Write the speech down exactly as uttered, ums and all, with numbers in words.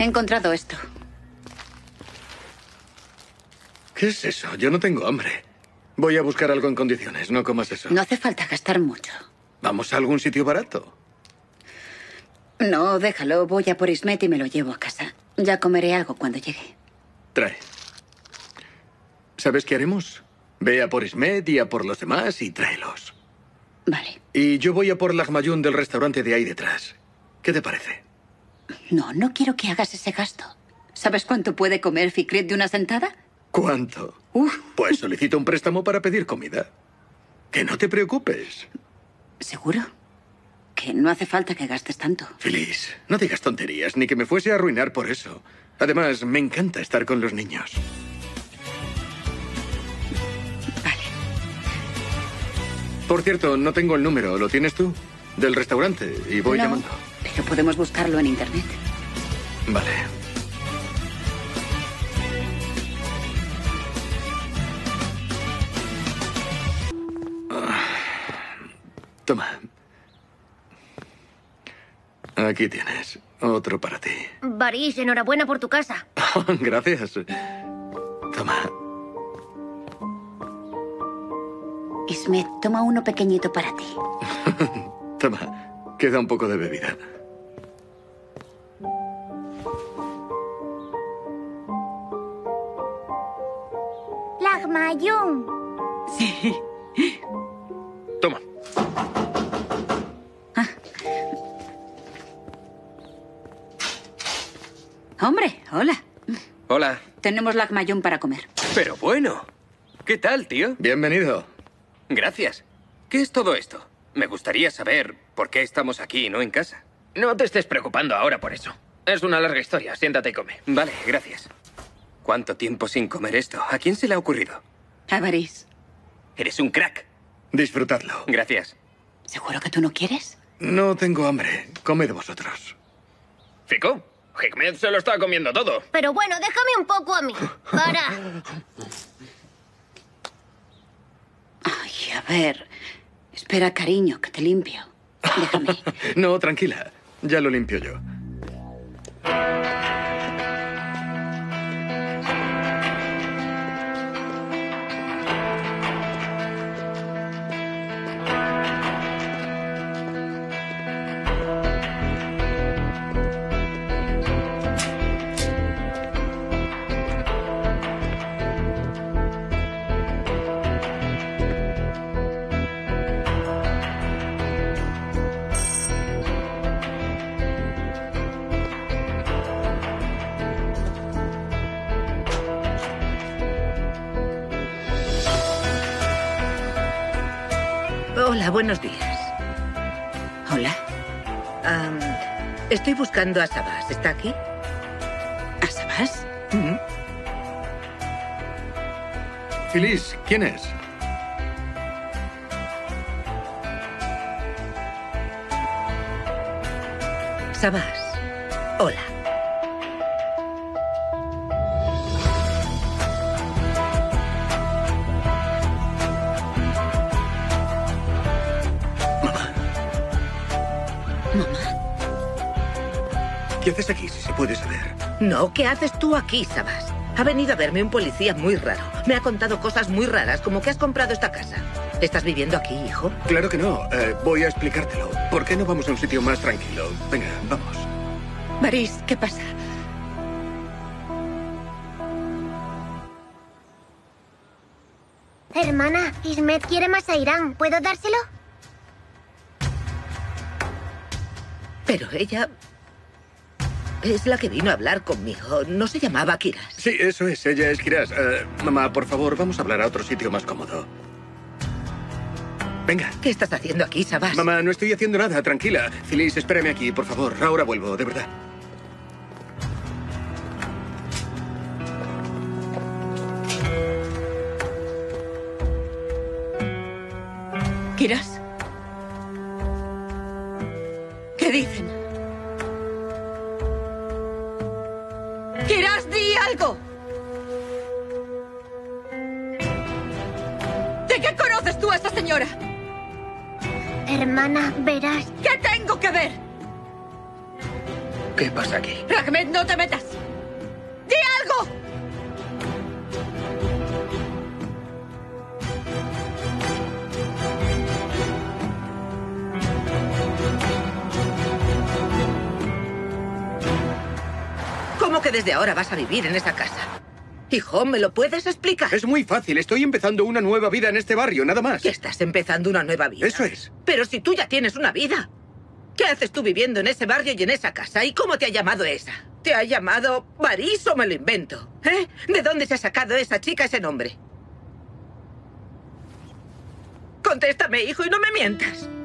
He encontrado esto. ¿Qué es eso? Yo no tengo hambre. Voy a buscar algo en condiciones, no comas eso. No hace falta gastar mucho. ¿Vamos a algún sitio barato? No, déjalo. Voy a por Ismet y me lo llevo a casa. Ya comeré algo cuando llegue. Trae. ¿Sabes qué haremos? Ve a por Ismet y a por los demás y tráelos. Vale. Y yo voy a por Lahmayun del restaurante de ahí detrás. ¿Qué te parece? No, no quiero que hagas ese gasto. ¿Sabes cuánto puede comer Fikret de una sentada? ¿Cuánto? Uf. Pues solicito un préstamo para pedir comida. Que no te preocupes. ¿Seguro? Que no hace falta que gastes tanto. Feliz, no digas tonterías, ni que me fuese a arruinar por eso. Además, me encanta estar con los niños. Vale. Por cierto, no tengo el número. ¿Lo tienes tú? Del restaurante. Y voy No, llamando. pero podemos buscarlo en internet. Vale. Toma. Aquí tienes. Otro para ti. Baris, enhorabuena por tu casa. Gracias. Toma. Ismet, toma uno pequeñito para ti. Toma. Queda un poco de bebida. Lahmayun. Sí. Toma. Ah. Hombre, hola. Hola. Tenemos Lahmayun para comer. Pero bueno. ¿Qué tal, tío? Bienvenido. Gracias. ¿Qué es todo esto? Me gustaría saber por qué estamos aquí y no en casa. No te estés preocupando ahora por eso. Es una larga historia. Siéntate y come. Vale, gracias. ¿Cuánto tiempo sin comer esto? ¿A quién se le ha ocurrido? A Baris. Eres un crack. Disfrutadlo. Gracias. ¿Seguro que tú no quieres? No tengo hambre. Comed vosotros. Fico, Hikmet se lo está comiendo todo. Pero bueno, déjame un poco a mí. Para. Ay, a ver. Espera, cariño, que te limpio. Déjame. No, tranquila. Ya lo limpio yo. Hola, buenos días. Hola. Am, estoy buscando a Sabas. ¿Está aquí? ¿A Sabas? Mm. Feliz, ¿quién es? Sabas. Hola. ¿Qué haces aquí, si se puede saber? No, ¿qué haces tú aquí, Sabas? Ha venido a verme un policía muy raro. Me ha contado cosas muy raras, como que has comprado esta casa. ¿Estás viviendo aquí, hijo? Claro que no. Eh, voy a explicártelo. ¿Por qué no vamos a un sitio más tranquilo? Venga, vamos. Baris, ¿qué pasa? Hermana, Ismet quiere más a Irán. ¿Puedo dárselo? Pero ella... es la que vino a hablar conmigo. ¿No se llamaba Kiras? Sí, eso es. Ella es Kiras. Eh, mamá, por favor, vamos a hablar a otro sitio más cómodo. Venga. ¿Qué estás haciendo aquí, Sabas? Mamá, no estoy haciendo nada. Tranquila. Feliz, espérame aquí, por favor. Ahora vuelvo, de verdad. ¿Kiras? ¿Qué dicen? ¡Kiras, di algo! ¿De qué conoces tú a esta señora? Hermana, verás. ¿Qué tengo que ver? ¿Qué pasa aquí? Ahmed, no te metas. ¡Di algo! ¿Cómo que desde ahora vas a vivir en esa casa? Hijo, ¿me lo puedes explicar? Es muy fácil. Estoy empezando una nueva vida en este barrio, nada más. Que estás empezando una nueva vida. Eso es. Pero si tú ya tienes una vida. ¿Qué haces tú viviendo en ese barrio y en esa casa? ¿Y cómo te ha llamado esa? ¿Te ha llamado Baris o me lo invento? ¿Eh? ¿De dónde se ha sacado esa chica ese nombre? Contéstame, hijo, y no me mientas.